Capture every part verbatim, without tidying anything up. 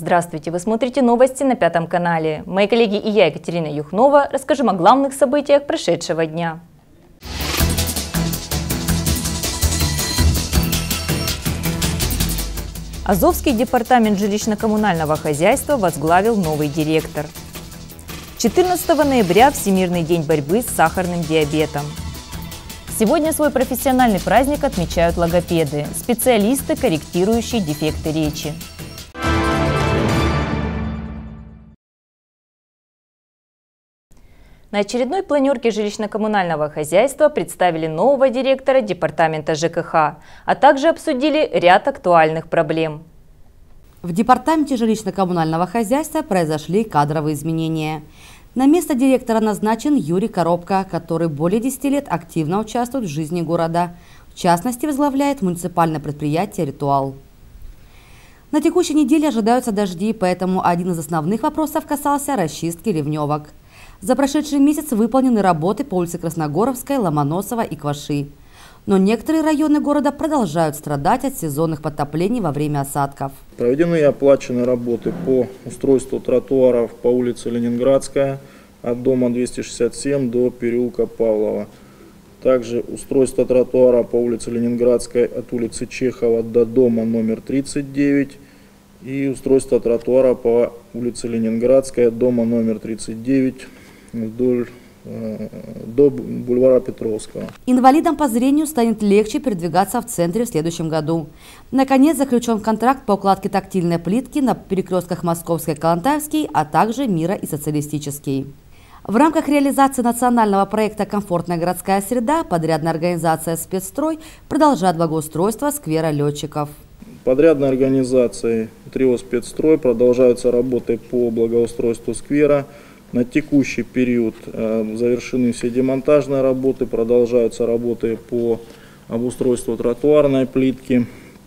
Здравствуйте! Вы смотрите новости на Пятом канале. Мои коллеги и я, Екатерина Юхнова, расскажем о главных событиях прошедшего дня. Азовский департамент жилищно-коммунального хозяйства возглавил новый директор. четырнадцатого ноября – Всемирный день борьбы с сахарным диабетом. Сегодня свой профессиональный праздник отмечают логопеды – специалисты, корректирующие дефекты речи. На очередной планерке жилищно-коммунального хозяйства представили нового директора департамента ЖКХ, а также обсудили ряд актуальных проблем. В департаменте жилищно-коммунального хозяйства произошли кадровые изменения. На место директора назначен Юрий Коробко, который более десяти лет активно участвует в жизни города. В частности, возглавляет муниципальное предприятие «Ритуал». На текущей неделе ожидаются дожди, поэтому один из основных вопросов касался расчистки ливневок. За прошедший месяц выполнены работы по улице Красногоровской, Ломоносова и Кваши. Но некоторые районы города продолжают страдать от сезонных подтоплений во время осадков. Проведены и оплачены работы по устройству тротуаров по улице Ленинградская от дома двести шестьдесят семь до переулка Павлова. Также устройство тротуара по улице Ленинградской от улицы Чехова до дома номер тридцать девять. И устройство тротуара по улице Ленинградская от дома номер тридцать девять вдоль э, до бульвара Петровского. Инвалидам по зрению станет легче передвигаться в центре в следующем году. Наконец заключен контракт по укладке тактильной плитки на перекрестках Московской, Калантаевский, а также Мира и Социалистический. В рамках реализации национального проекта «Комфортная городская среда» подрядная организация «Спецстрой» продолжает благоустройство сквера летчиков. Подрядной организацией «Трио Спецстрой» продолжаются работы по благоустройству сквера. На текущий период э, завершены все демонтажные работы, продолжаются работы по обустройству тротуарной плитки.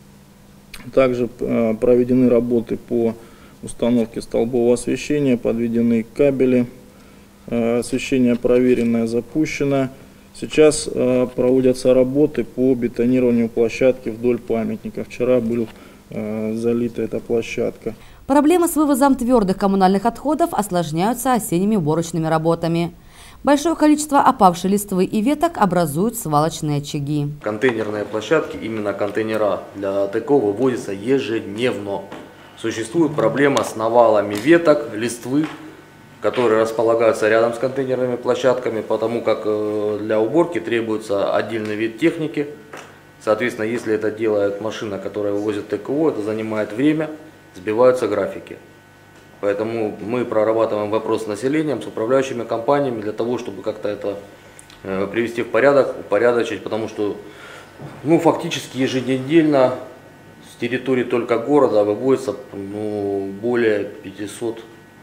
Также э, проведены работы по установке столбового освещения, подведены кабели, э, освещение проверенное, запущено. Сейчас э, проводятся работы по бетонированию площадки вдоль памятника. Вчера была э, залита эта площадка. Проблемы с вывозом твердых коммунальных отходов осложняются осенними уборочными работами. Большое количество опавшей листвы и веток образуют свалочные очаги. Контейнерные площадки, именно контейнера для ТК вывозятся ежедневно. Существует проблема с навалами веток, листвы, которые располагаются рядом с контейнерными площадками, потому как для уборки требуется отдельный вид техники. Соответственно, если это делает машина, которая вывозит ТКО, это занимает время, сбиваются графики. Поэтому мы прорабатываем вопрос с населением, с управляющими компаниями, для того, чтобы как-то это э, привести в порядок, упорядочить, потому что ну, фактически еженедельно с территории только города выводится ну, более пятисот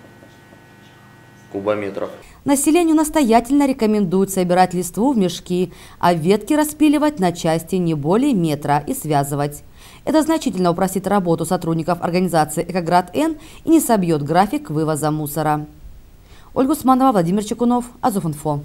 кубометров. Населению настоятельно рекомендуют собирать листву в мешки, а ветки распиливать на части не более метра и связывать. Это значительно упростит работу сотрудников организации «Экоград-Н» и не собьет график вывоза мусора. Ольга Усманова, Владимир Чекунов, Азовинфо.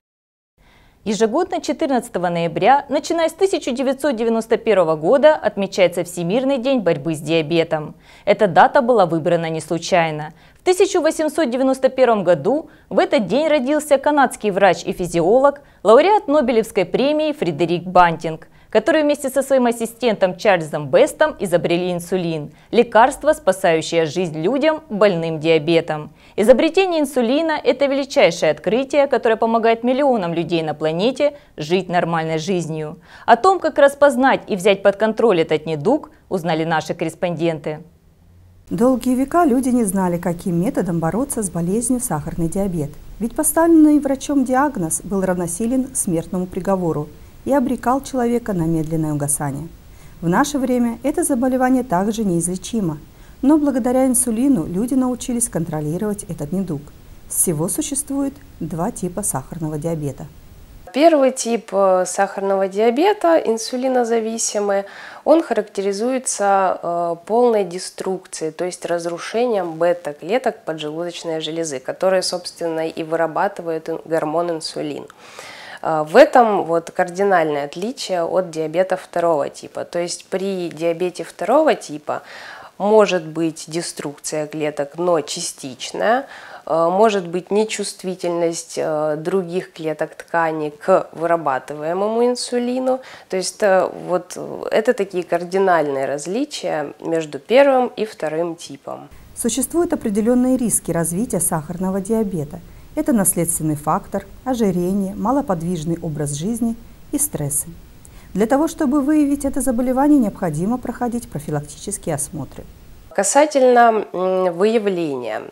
Ежегодно четырнадцатого ноября, начиная с тысяча девятьсот девяносто первого года, отмечается Всемирный день борьбы с диабетом. Эта дата была выбрана не случайно. В тысяча восемьсот девяносто первом году в этот день родился канадский врач и физиолог, лауреат Нобелевской премии Фредерик Бантинг, который вместе со своим ассистентом Чарльзом Бестом изобрели инсулин – лекарство, спасающее жизнь людям, больным диабетом. Изобретение инсулина – это величайшее открытие, которое помогает миллионам людей на планете жить нормальной жизнью. О том, как распознать и взять под контроль этот недуг, узнали наши корреспонденты. Долгие века люди не знали, каким методом бороться с болезнью сахарный диабет. Ведь поставленный врачом диагноз был равносилен смертному приговору и обрекал человека на медленное угасание. В наше время это заболевание также неизлечимо, но благодаря инсулину люди научились контролировать этот недуг. Всего существует два типа сахарного диабета. Первый тип сахарного диабета, инсулинозависимый, он характеризуется полной деструкцией, то есть разрушением бета-клеток поджелудочной железы, которые, собственно, и вырабатывают гормон инсулин. В этом вот кардинальное отличие от диабета второго типа. То есть при диабете второго типа может быть деструкция клеток, но частичная, может быть нечувствительность других клеток ткани к вырабатываемому инсулину. То есть вот это такие кардинальные различия между первым и вторым типом. Существуют определенные риски развития сахарного диабета. Это наследственный фактор, ожирение, малоподвижный образ жизни и стрессы. Для того, чтобы выявить это заболевание, необходимо проходить профилактические осмотры. Касательно выявления,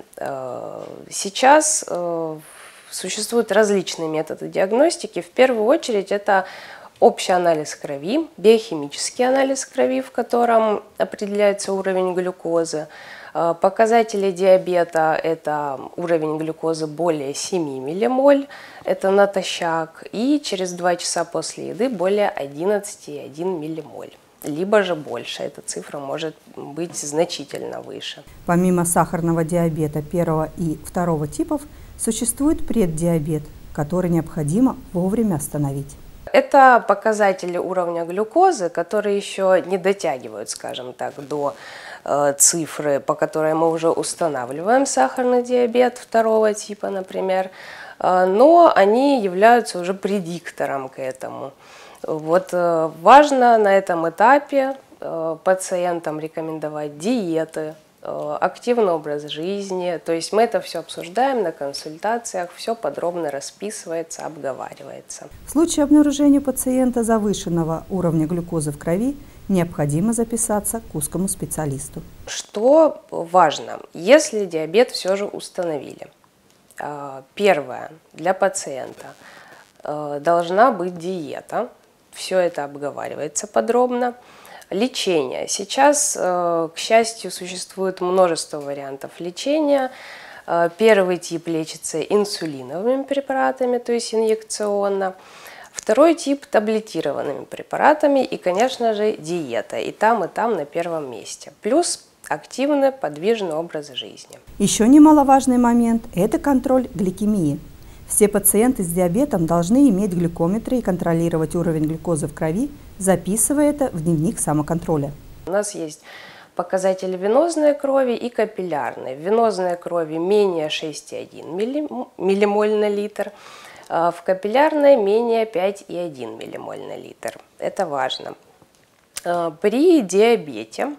сейчас существуют различные методы диагностики. В первую очередь это общий анализ крови, биохимический анализ крови, в котором определяется уровень глюкозы. Показатели диабета – это уровень глюкозы более семи миллимоль, это натощак, и через два часа после еды более одиннадцати и одной десятой миллимоль. Либо же больше, эта цифра может быть значительно выше. Помимо сахарного диабета первого и второго типов, существует преддиабет, который необходимо вовремя остановить. Это показатели уровня глюкозы, которые еще не дотягивают, скажем так, до э, цифры, по которой мы уже устанавливаем сахарный диабет второго типа, например, э, но они являются уже предиктором к этому. Вот э, важно на этом этапе э, пациентам рекомендовать диеты, э, активный образ жизни. То есть мы это все обсуждаем на консультациях, все подробно расписывается, обговаривается. В случае обнаружения пациента завышенного уровня глюкозы в крови необходимо записаться к узкому специалисту. Что важно, если диабет все же установили? Э, первое, для пациента э, должна быть диета. Все это обговаривается подробно. Лечение. Сейчас, к счастью, существует множество вариантов лечения. Первый тип лечится инсулиновыми препаратами, то есть инъекционно. Второй тип – таблетированными препаратами и, конечно же, диета. И там, и там на первом месте. Плюс активный подвижный образ жизни. Еще немаловажный момент – это контроль гликемии. Все пациенты с диабетом должны иметь глюкометры и контролировать уровень глюкозы в крови, записывая это в дневник самоконтроля. У нас есть показатели венозной крови и капиллярной. В венозной крови менее шести и одной миллимоль на литр, в капиллярной менее пяти и одной миллимоль на литр. Это важно. При диабете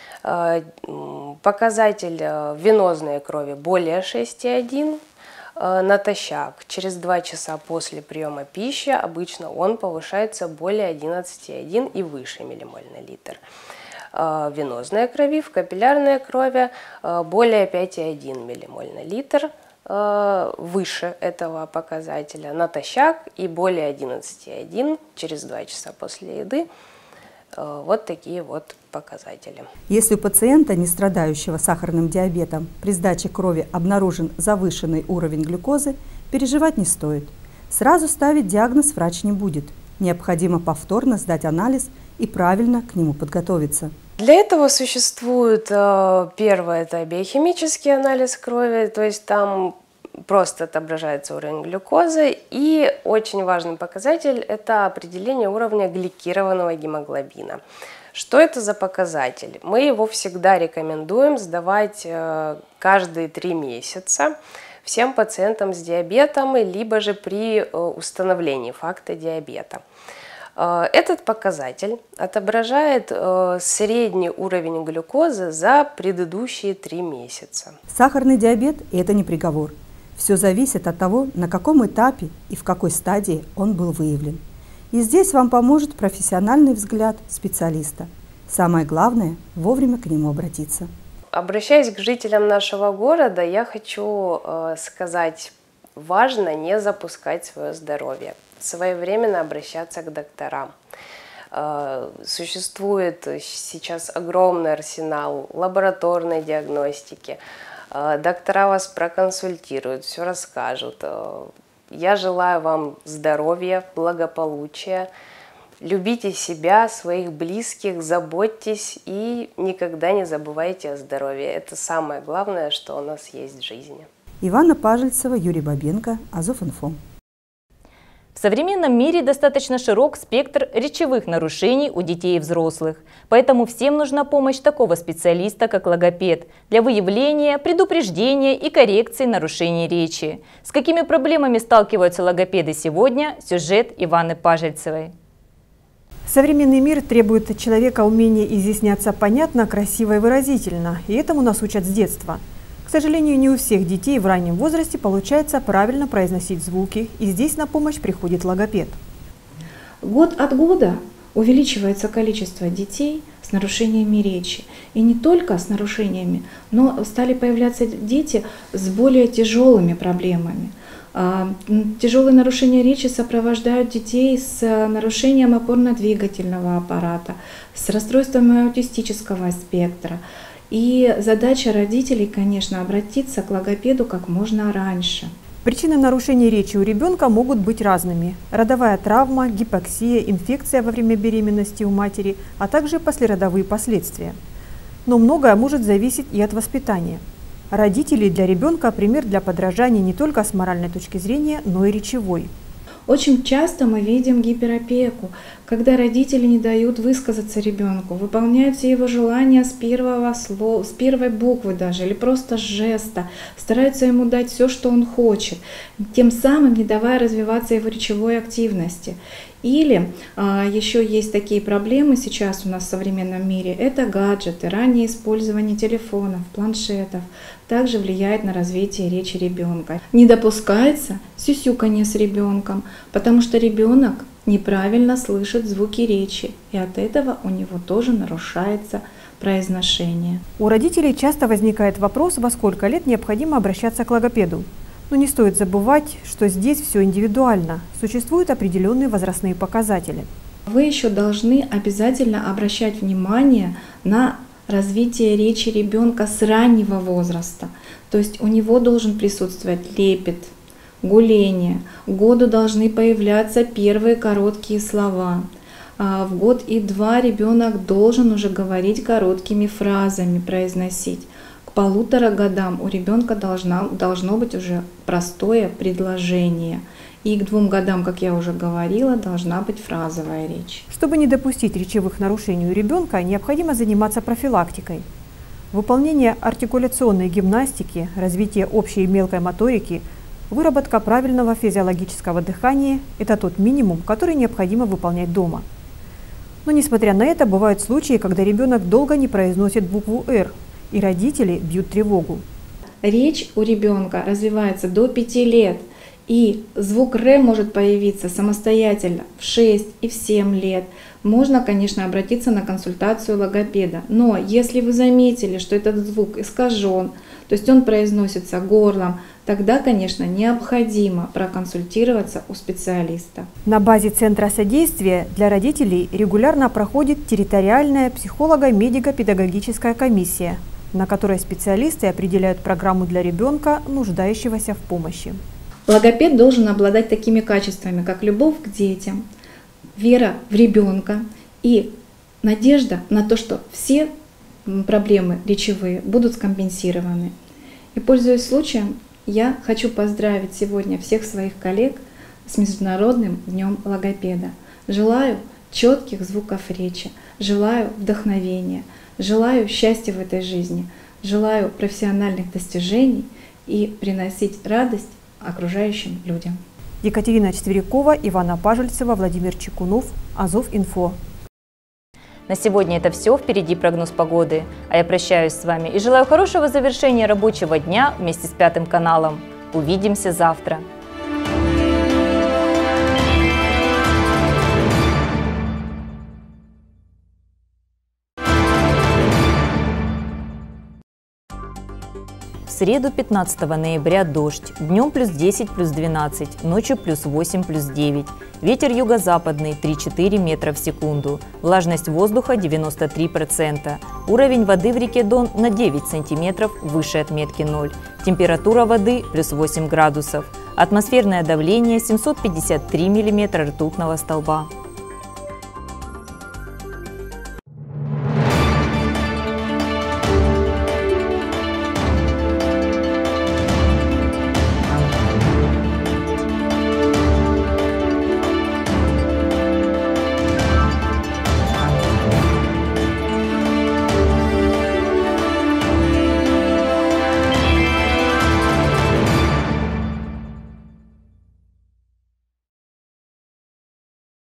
показатель венозной крови более шести и одной натощак. Через два часа после приема пищи обычно он повышается более одиннадцати и одной и выше миллимоль на литр. Венозной крови, в капиллярной крови более пяти и одной миллимоль на литр, выше этого показателя. Натощак и более одиннадцати и одной через два часа после еды. Вот такие вот показатели. Если у пациента, не страдающего сахарным диабетом, при сдаче крови обнаружен завышенный уровень глюкозы, переживать не стоит. Сразу ставить диагноз врач не будет. Необходимо повторно сдать анализ и правильно к нему подготовиться. Для этого существует, первое, это биохимический анализ крови, то есть там просто отображается уровень глюкозы, и очень важный показатель – это определение уровня гликированного гемоглобина. Что это за показатель? Мы его всегда рекомендуем сдавать каждые три месяца всем пациентам с диабетом, либо же при установлении факта диабета. Этот показатель отображает средний уровень глюкозы за предыдущие три месяца. Сахарный диабет – это не приговор. Все зависит от того, на каком этапе и в какой стадии он был выявлен. И здесь вам поможет профессиональный взгляд специалиста. Самое главное – вовремя к нему обратиться. Обращаясь к жителям нашего города, я хочу э, сказать, важно не запускать свое здоровье, своевременно обращаться к докторам. Э, существует сейчас огромный арсенал лабораторной диагностики. Доктора вас проконсультируют, все расскажут. Я желаю вам здоровья, благополучия. Любите себя, своих близких, заботьтесь и никогда не забывайте о здоровье. Это самое главное, что у нас есть в жизни. Ивана Пажельцева, Юрий Бабенко, Азов.Инфо. В современном мире достаточно широк спектр речевых нарушений у детей и взрослых, поэтому всем нужна помощь такого специалиста, как логопед, для выявления, предупреждения и коррекции нарушений речи. С какими проблемами сталкиваются логопеды сегодня? Сюжет Иваны Пажельцевой. Современный мир требует от человека умения изъясняться понятно, красиво и выразительно, и этому нас учат с детства. К сожалению, не у всех детей в раннем возрасте получается правильно произносить звуки, и здесь на помощь приходит логопед. Год от года увеличивается количество детей с нарушениями речи. И не только с нарушениями, но стали появляться дети с более тяжелыми проблемами. Тяжелые нарушения речи сопровождают детей с нарушением опорно-двигательного аппарата, с расстройством аутистического спектра. И задача родителей, конечно, обратиться к логопеду как можно раньше. Причины нарушений речи у ребенка могут быть разными. Родовая травма, гипоксия, инфекция во время беременности у матери, а также послеродовые последствия. Но многое может зависеть и от воспитания. Родители для ребенка пример для подражания не только с моральной точки зрения, но и речевой. Очень часто мы видим гиперопеку, когда родители не дают высказаться ребенку, выполняют все его желания с первого слова, с первой буквы даже, или просто с жеста, стараются ему дать все, что он хочет, тем самым не давая развиваться его речевой активности. Или а, еще есть такие проблемы сейчас у нас в современном мире, это гаджеты, раннее использование телефонов, планшетов, также влияет на развитие речи ребенка. Не допускается сюсюканье с ребенком, потому что ребенок неправильно слышит звуки речи, и от этого у него тоже нарушается произношение. У родителей часто возникает вопрос, во сколько лет необходимо обращаться к логопеду. Но не стоит забывать, что здесь все индивидуально, существуют определенные возрастные показатели. Вы еще должны обязательно обращать внимание на развитие речи ребенка с раннего возраста. То есть у него должен присутствовать лепет, гуление, к году должны появляться первые короткие слова. В год и два ребенок должен уже говорить короткими фразами, произносить. К полутора годам у ребенка должна, должно быть уже простое предложение. И к двум годам, как я уже говорила, должна быть фразовая речь. Чтобы не допустить речевых нарушений у ребенка, необходимо заниматься профилактикой. Выполнение артикуляционной гимнастики, развитие общей и мелкой моторики, выработка правильного физиологического дыхания – это тот минимум, который необходимо выполнять дома. Но несмотря на это, бывают случаи, когда ребенок долго не произносит букву «Р», и родители бьют тревогу. Речь у ребенка развивается до пяти лет, и звук «Р» может появиться самостоятельно в шесть и в семь лет. Можно, конечно, обратиться на консультацию логопеда, но если вы заметили, что этот звук искажен, то есть он произносится горлом, тогда, конечно, необходимо проконсультироваться у специалиста. На базе Центра содействия для родителей регулярно проходит территориальная психолого-медико-педагогическая комиссия, на которой специалисты определяют программу для ребенка, нуждающегося в помощи. Логопед должен обладать такими качествами, как любовь к детям, вера в ребенка и надежда на то, что все проблемы речевые будут скомпенсированы. И, пользуясь случаем, я хочу поздравить сегодня всех своих коллег с Международным днем логопеда. Желаю четких звуков речи, желаю вдохновения, желаю счастья в этой жизни, желаю профессиональных достижений и приносить радость окружающим людям. Екатерина Четверякова, Ивана Пажельцева, Владимир Чекунов, Азов.Инфо. На сегодня это все. Впереди прогноз погоды. А я прощаюсь с вами и желаю хорошего завершения рабочего дня вместе с Пятым каналом. Увидимся завтра. В среду пятнадцатого ноября дождь. Днем плюс десять, плюс двенадцать, ночью плюс восемь, плюс девять. Ветер юго-западный три-четыре метра в секунду. Влажность воздуха девяносто три процента. Уровень воды в реке Дон на девять сантиметров выше отметки ноль. Температура воды плюс восемь градусов. Атмосферное давление семьсот пятьдесят три миллиметра ртутного столба.